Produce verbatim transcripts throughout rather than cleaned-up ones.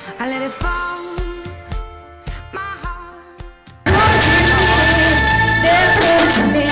I let it fall. My heart. Dentro de mim.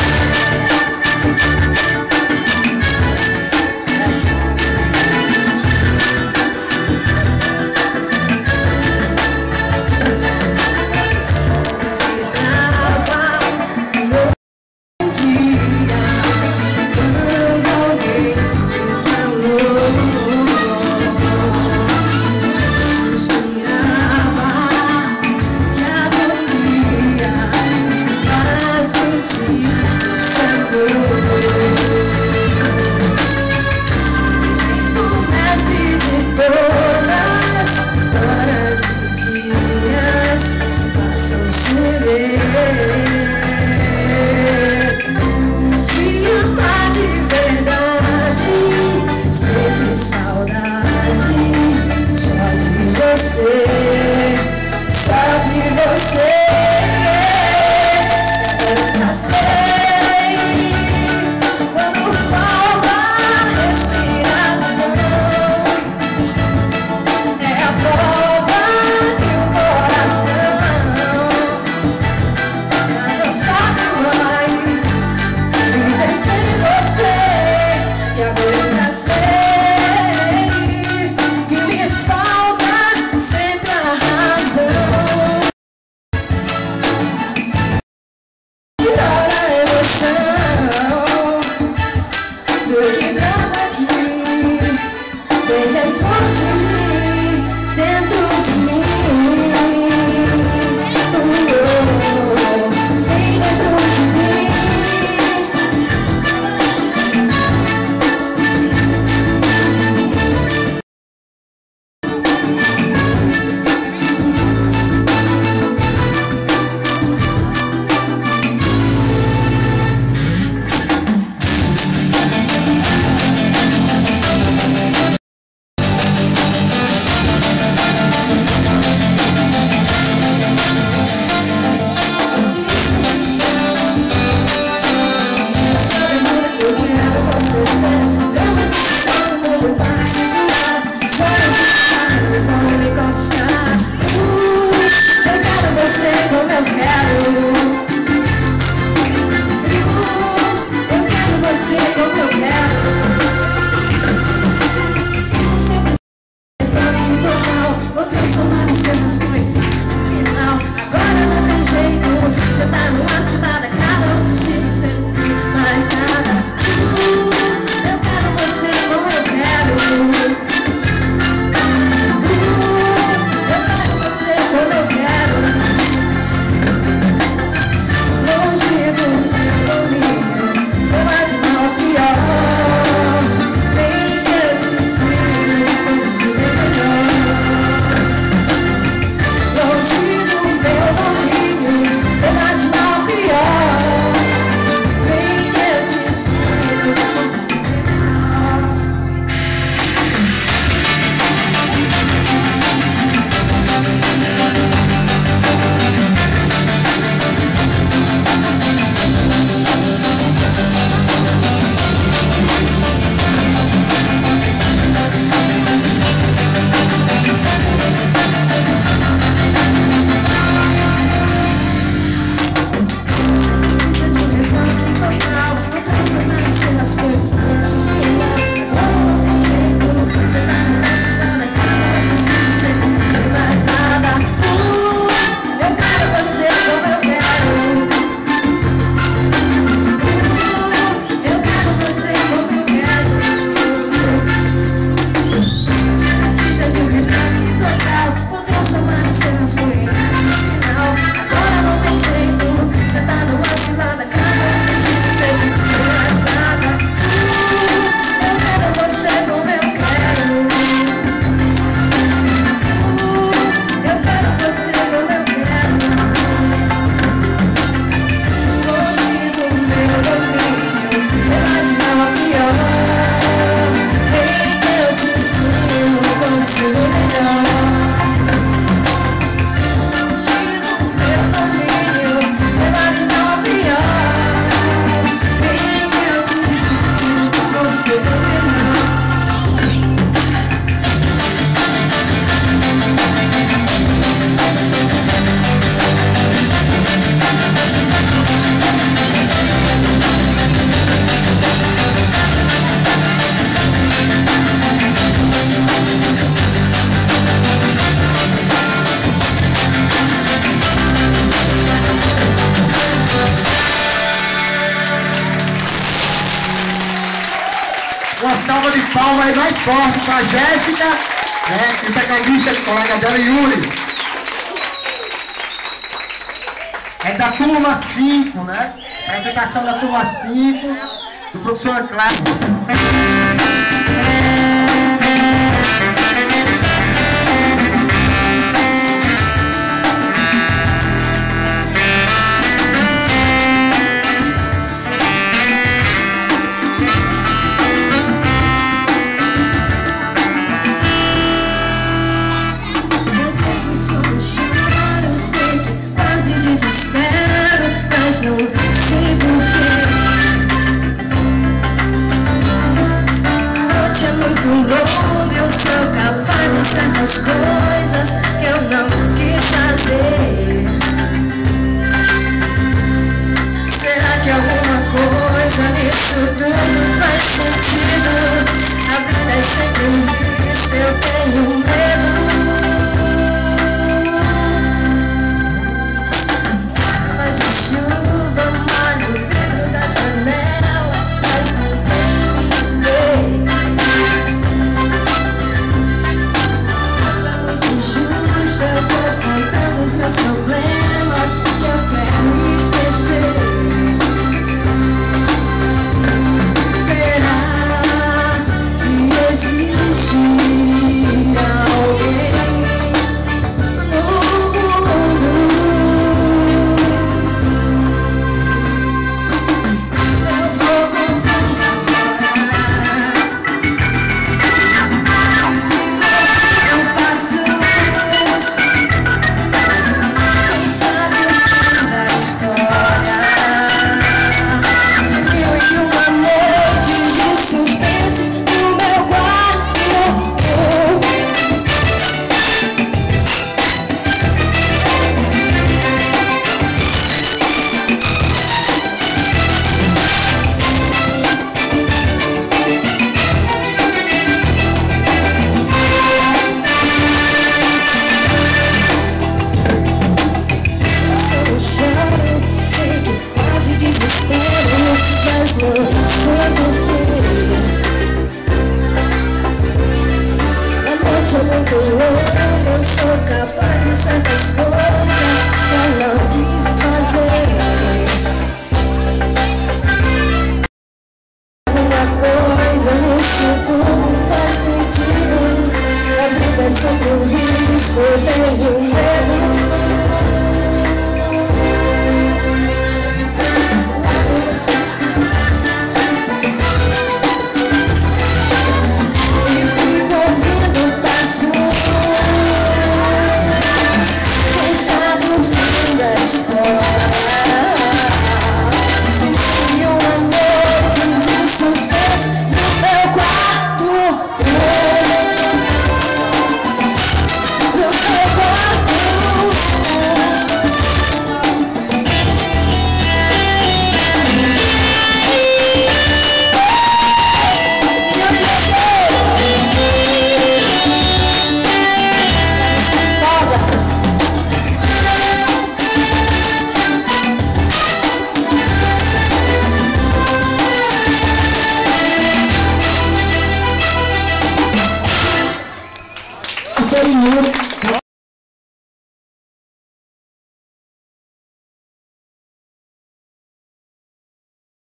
palma aí mais forte para a Jéssica, né, e o tecladista, colega dela, Yuri. É da turma cinco, né? Apresentação da turma cinco, do professor Clássico. Não sei porquê. A noite é muito longa, eu sou capaz de certas coisas que eu não quis fazer. Será que alguma coisa nisso tudo faz sentido? A vida é sempre um risco, eu tenho medo. Mas de chuva os meus problemas que eu quero esquecer. Será que existe alguém no mundo? Eu vou com tantas horas, eu passo mas não sei porquê. A noite é muito longa, eu sou capaz de certas coisas que eu não quis fazer. Alguma coisa nisso tudo faz sentido. A vida é sempre um risco, eu tenho medo. Yuri.